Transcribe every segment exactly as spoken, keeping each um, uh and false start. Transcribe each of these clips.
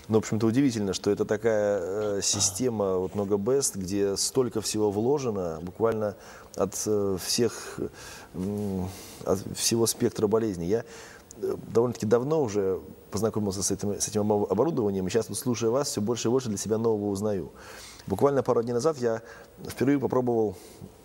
Ну, в общем-то, удивительно, что это такая э, система, вот Ногабест, где столько всего вложено, буквально от э, всех, м, от всего спектра болезней. Я э, довольно-таки давно уже познакомился с этим, с этим оборудованием, и сейчас, вот, слушая вас, все больше и больше для себя нового узнаю. Буквально пару дней назад я впервые попробовал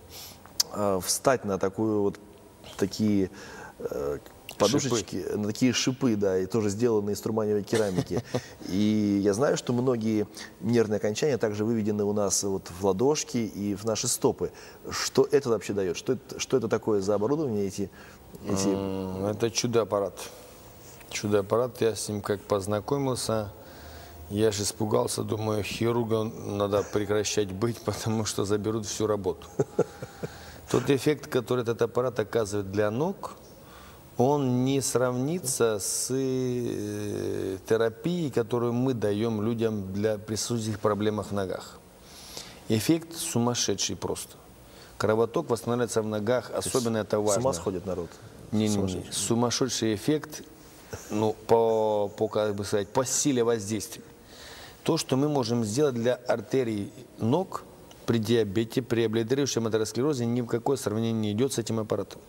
э, встать на такую вот такие э, подушечки, Шипы. на такие шипы, да, и тоже сделанные из турманевой керамики. И я знаю, что многие нервные окончания также выведены у нас вот в ладошки и в наши стопы. Что это вообще дает? Что это, что это такое за оборудование, эти, эти... Это чудо-аппарат. Чудо-аппарат, я с ним как познакомился, я же испугался, думаю, хирургом надо прекращать быть, потому что заберут всю работу. Тот эффект, который этот аппарат оказывает для ног, он не сравнится с э, терапией, которую мы даем людям для присутствующих проблем в ногах. Эффект сумасшедший просто. Кровоток восстанавливается в ногах, особенно это важно. С ума сходит народ. Не, не, не. Сумасшедший эффект, ну, по, по, как бы сказать, по силе воздействия. То, что мы можем сделать для артерий ног при диабете, при облитерирующем атеросклерозе, ни в какое сравнение не идет с этим аппаратом.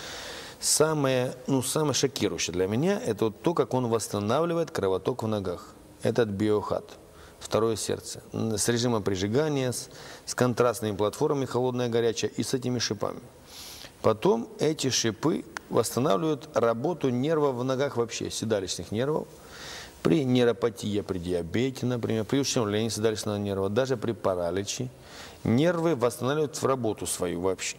Самое, ну, самое шокирующее для меня – это вот то, как он восстанавливает кровоток в ногах. Этот биохат, второе сердце, с режимом прижигания, с, с контрастными платформами, холодное, горячее, и с этими шипами. Потом эти шипы восстанавливают работу нервов в ногах вообще, седалищных нервов. При нейропатии, при диабете, например, при ущемлении седалищного нерва, даже при параличе, нервы восстанавливают в работу свою вообще.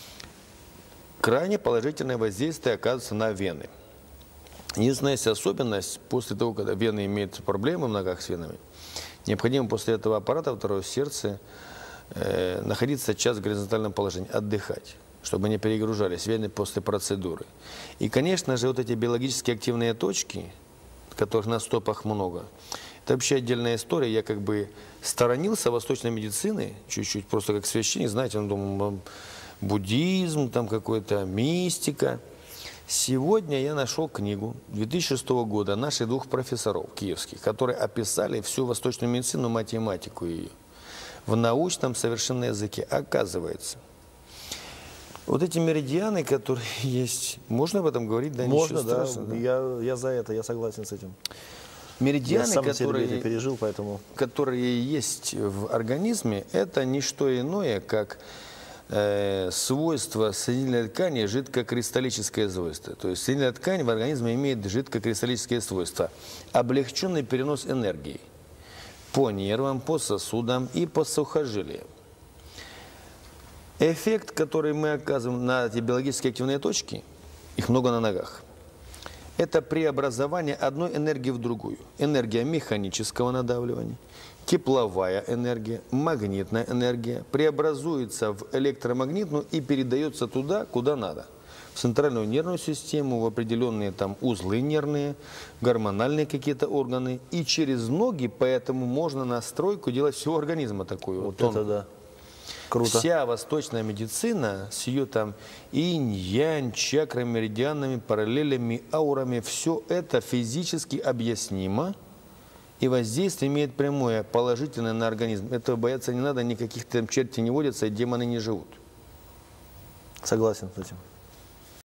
Крайне положительное воздействие оказывается на вены. Единственная есть особенность, после того, когда вены имеют проблемы в ногах с венами, необходимо после этого аппарата, второе сердце, э, находиться час в горизонтальном положении, отдыхать, чтобы не перегружались вены после процедуры. И, конечно же, вот эти биологически активные точки, которых на стопах много, это вообще отдельная история. Я как бы сторонился восточной медицины, чуть-чуть, просто как священник, знаете, он думал, буддизм, там какой-то мистика. Сегодня я нашел книгу две тысячи шестого года наших двух профессоров киевских, которые описали всю восточную медицину, математику ее в научном совершенно языке. Оказывается, вот эти меридианы, которые есть, можно об этом говорить? Да, можно, да, страшного, да. Я, я за это, я согласен с этим. Меридианы, я сам которые, это пережил, поэтому... которые есть в организме, это не что иное, как э, свойство соединительной ткани, жидкокристаллическое свойство. То есть соединительная ткань в организме имеет жидкокристаллические свойства. Облегченный перенос энергии по нервам, по сосудам и по сухожилиям. Эффект, который мы оказываем на эти биологически активные точки, их много на ногах, это преобразование одной энергии в другую. Энергия механического надавливания, тепловая энергия, магнитная энергия преобразуется в электромагнитную и передается туда, куда надо. В центральную нервную систему, в определенные там узлы нервные, гормональные какие-то органы. И через ноги, поэтому можно настройку делать всего организма такую. Вот вот это да. Круто. Вся восточная медицина с ее там инь-янь, чакрами, меридианами, параллелями, аурами, все это физически объяснимо и воздействие имеет прямое, положительное на организм. Этого бояться не надо, никаких там черти не водятся и демоны не живут. Согласен с этим.